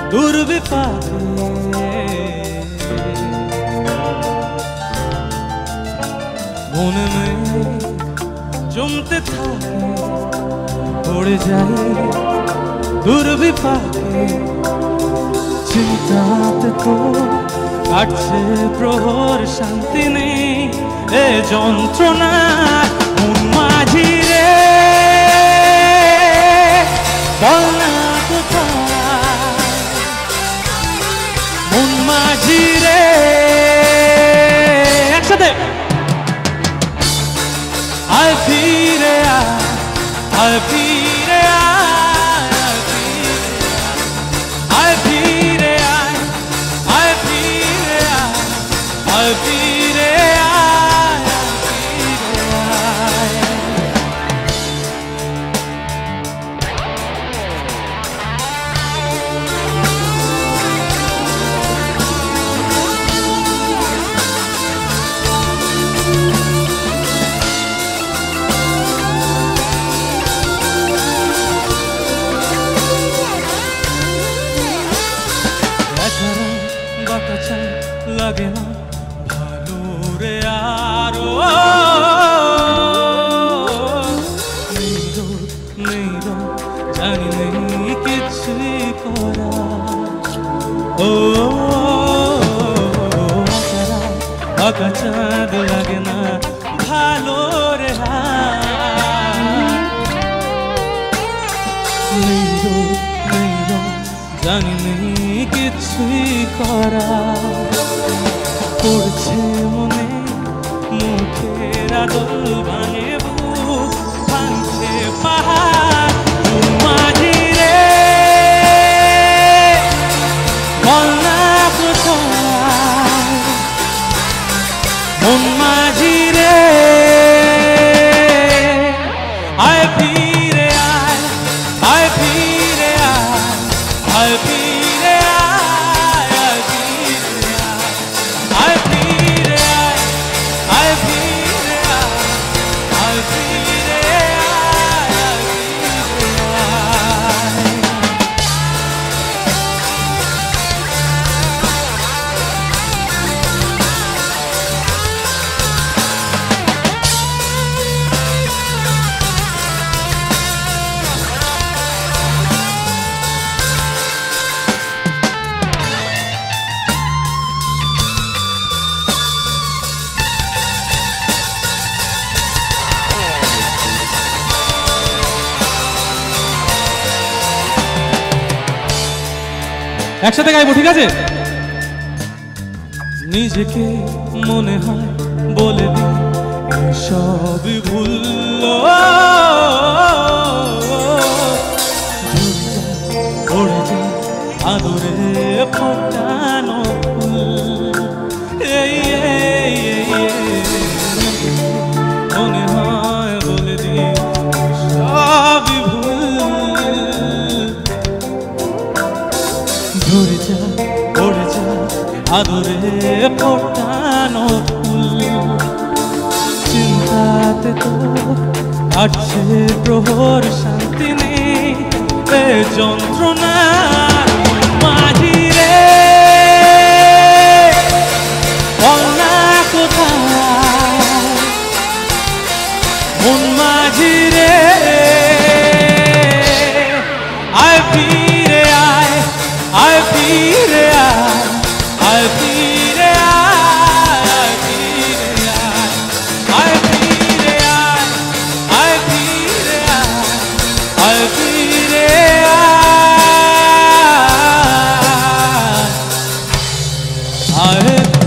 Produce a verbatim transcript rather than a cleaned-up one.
দুর্বিপাকে মনে নেই জমতে থাকে পড়ে যাই দুর্বিপাকে চিন্তাতে তো কাটছে প্রহর শান্তি নেই এ যন্ত্রণা মন মাঝি রে বল না কোথায় মন মাঝি রে একসাথে আয় ফিরে আয় আয় ফিরে আয় ফিরে আয় আয় ফিরে আয় আয় ফিরে আয় লাগে না ভালো রে আরো নেই জানি নেই কিছুই করা ও আকা চাঁদ লাগে না ভালো রে জানি নেই কিছুই করা পড়ছে মনে মুখের আদল ভাঙে বুক ভাঙছে পাহাড় মাঝি রে বল না কোথায় মন মাঝি রে আয় ফিরে আয় আয় ফিরে আয় আয় ফিরে একসাথে গাইবো ঠিক আছে নিজেকে মনে হয় বলে দিই সবই ভুল পড়ে যায় আদরে ফোটানো ফুল এই মনে হয় বলে দিই সবই ভুল ধরে যা পড়ে যা আদরে ফোটানো ফুল চিন্তাতে তো কাটছে প্রহর শান্তি নেই এ যন্ত্রণার মাঝি রে বল না কোথায় মন মাঝি রে আয় ফিরে আয় আয় ফিরে আয় আয় ফিরে আয় আয় ফিরে আয় আয় ফিরে আয় আয় ফিরে আয় আয় ফিরে আয় আয়